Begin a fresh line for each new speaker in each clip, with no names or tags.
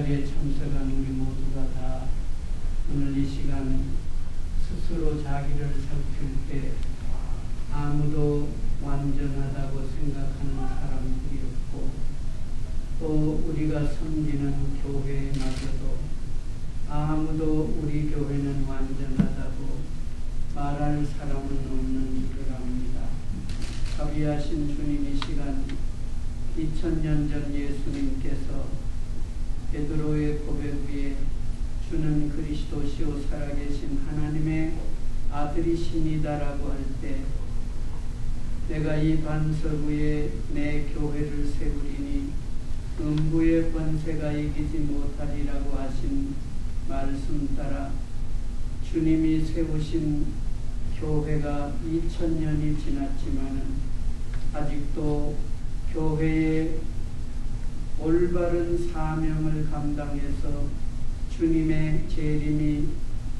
자리에 참석한 우리 모두가 다 오늘 이 시간 스스로 자기를 살필 때 아무도 완전하다고 생각하는 사람들이 없고, 또 우리가 섬기는 교회마저도 아무도 우리 교회는 완전하다고 말할 사람은 없는 줄을 압니다. 자비하신 주님, 이 시간 2000년 전 예수님께서 베드로의 고백 위에 주는 그리스도시요 살아계신 하나님의 아들이시니다라고 할 때, 내가 이 반석 위에 내 교회를 세우리니 음부의 권세가 이기지 못하리라고 하신 말씀 따라 주님이 세우신 교회가 2000년이 지났지만 아직도 교회의 올바른 사명을 감당해서 주님의 재림이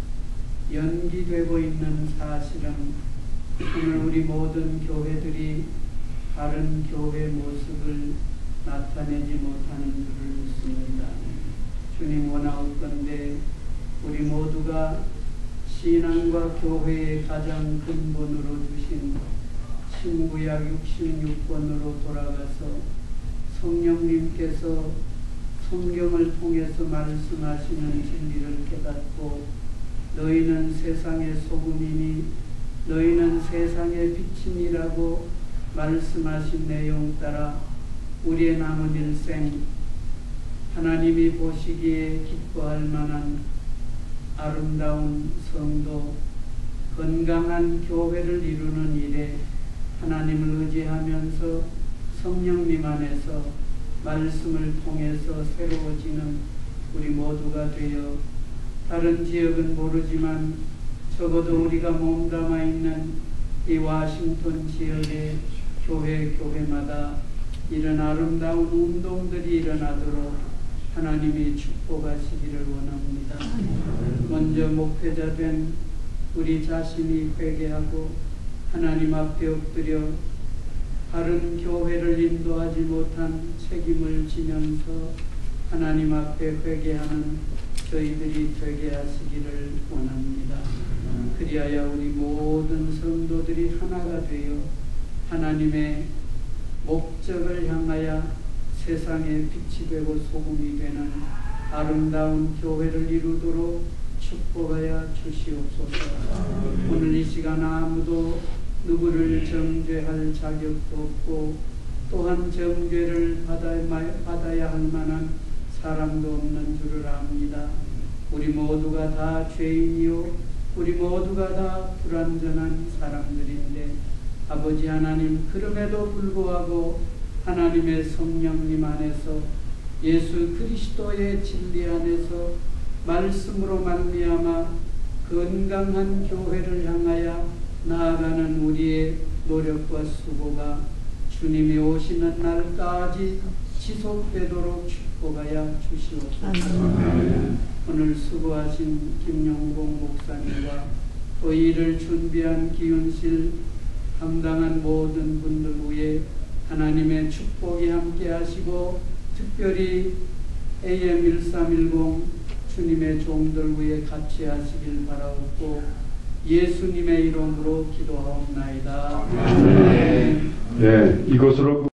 연기되고 있는 사실은 오늘 우리 모든 교회들이 다른 교회 모습을 나타내지 못하는 줄을 믿습니다. 주님 원하옵건대 우리 모두가 신앙과 교회의 가장 근본으로 주신 신구약 66권으로 돌아가서 성령님께서 성경을 통해서 말씀하시는 진리를 깨닫고, 너희는 세상의 소금이니 너희는 세상의 빛이니라고 말씀하신 내용 따라 우리의 남은 일생 하나님이 보시기에 기뻐할 만한 아름다운 성도, 건강한 교회를 이루는 일에 하나님을 의지하면서 성령님 안에서 말씀을 통해서 새로워지는 우리 모두가 되어, 다른 지역은 모르지만 적어도 우리가 몸담아 있는 이 워싱턴 지역의 교회마다 이런 아름다운 운동들이 일어나도록 하나님이 축복하시기를 원합니다. 먼저 목회자 된 우리 자신이 회개하고 하나님 앞에 엎드려 바른 교회를 인도하지 못한 책임을 지면서 하나님 앞에 회개하는 저희들이 되게 하시기를 원합니다. 그리하여 우리 모든 성도들이 하나가 되어 하나님의 목적을 향하여 세상의 빛이 되고 소금이 되는 아름다운 교회를 이루도록 축복하여 주시옵소서. 오늘 이 시간 아무도 누구를 정죄할 자격도 없고, 또한 정죄를 받아야 할 만한 사람도 없는 줄을 압니다. 우리 모두가 다 죄인이요 우리 모두가 다 불완전한 사람들인데, 아버지 하나님, 그럼에도 불구하고 하나님의 성령님 안에서 예수 그리스도의 진리 안에서 말씀으로 말미암아 건강한 교회를 향하여 나아가는 우리의 노력과 수고가 주님이 오시는 날까지 지속되도록 축복하여 주시옵소서. 오늘 수고하신 김용봉 목사님과 또 이를 준비한 기운실 담당한 모든 분들 위에 하나님의 축복이 함께 하시고, 특별히 AM1310 주님의 종들 위에 같이 하시길 바라옵고 예수님의 이름으로 기도하옵나이다.
네, 이것으로